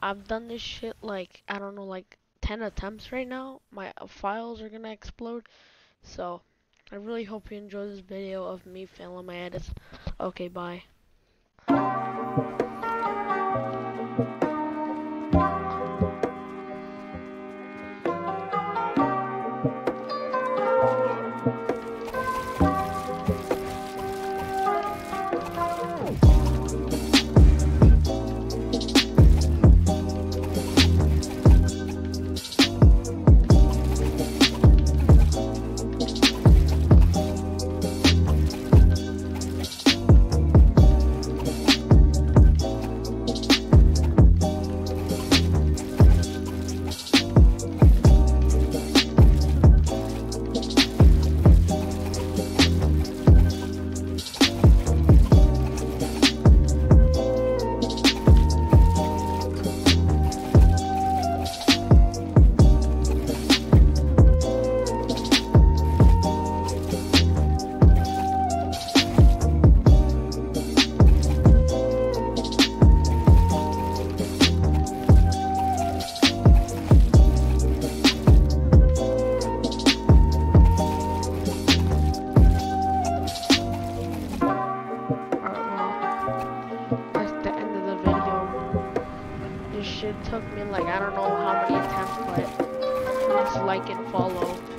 I've done this shit like, I don't know, like 10 attempts right now. My files are gonna explode. So, I really hope you enjoy this video of me failing my edits. Okay, bye. That's the end of the video. This shit took me like, I don't know how many attempts, but please like and follow.